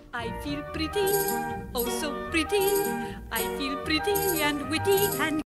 I feel pretty, oh so pretty. I feel pretty and witty and